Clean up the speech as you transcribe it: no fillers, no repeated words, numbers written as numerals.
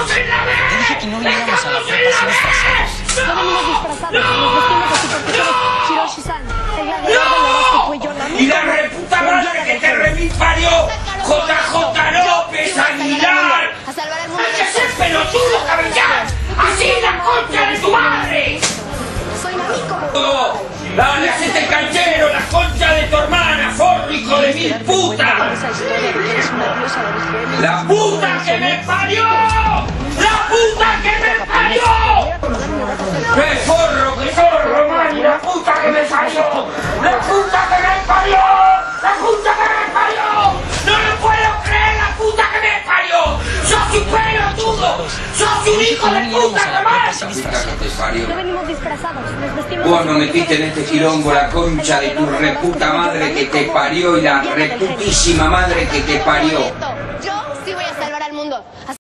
¡Estamos en la B! Te dije que no viniéramos a la prepa así disfrazados. No venimos disfrazados, nos vestimos así porque tú eres Hiroshi-san, el gladiador del Horóscopo y yo la ¡Y la reputa madre que te remilparió! ¡JJ López Aguilar! a salvar el mundo. ¡Hay que ser pelotudo, cabellar! ¡Así la concha de tu madre! Soy Namiko. ¡Dale, hacete el canchero, la concha de tu hermana, forro, hijo de mil putas! Esa historia de que eres una diosa de origen. ¡La puta que me parió! ¡La puta que me parió! ¡Qué forro, man! ¡La puta que me parió! ¡La puta que me parió! ¡La puta que me parió! ¡No lo puedo creer, la puta que me parió! ¡Sos un pelotudo! ¡Sos un hijo de puta que más! No venimos disfrazados, nos vestimos Vos así no porque metiste en tú eres este quilombo la concha de tu reputa madre que te parió y la reputísima madre que te parió. Yo sí voy a salvar al mundo.